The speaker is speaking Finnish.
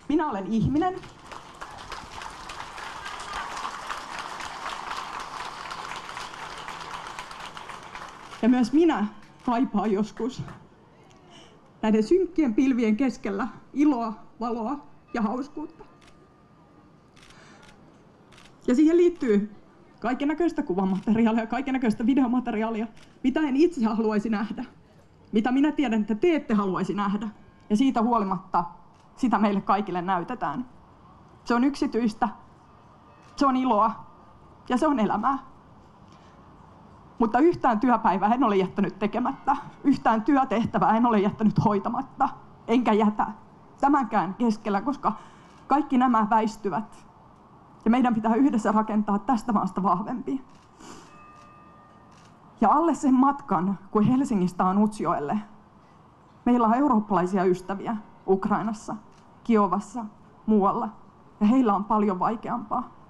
Minä olen ihminen. Ja myös minä kaipaan joskus näiden synkkien pilvien keskellä iloa, valoa ja hauskuutta. Ja siihen liittyy kaikennäköistä kuvamateriaalia, kaikennäköistä videomateriaalia, mitä en itse haluaisi nähdä, mitä minä tiedän, että te ette haluaisi nähdä. Ja siitä huolimatta sitä meille kaikille näytetään. Se on yksityistä, se on iloa ja se on elämää. Mutta yhtään työpäivää en ole jättänyt tekemättä, yhtään työtehtävää en ole jättänyt hoitamatta, enkä jätä tämänkään keskellä, koska kaikki nämä väistyvät. Ja meidän pitää yhdessä rakentaa tästä maasta vahvempi. Ja alle sen matkan, kun Helsingistä on Utsjoelle, meillä on eurooppalaisia ystäviä Ukrainassa, Kiovassa, muualla. Ja heillä on paljon vaikeampaa.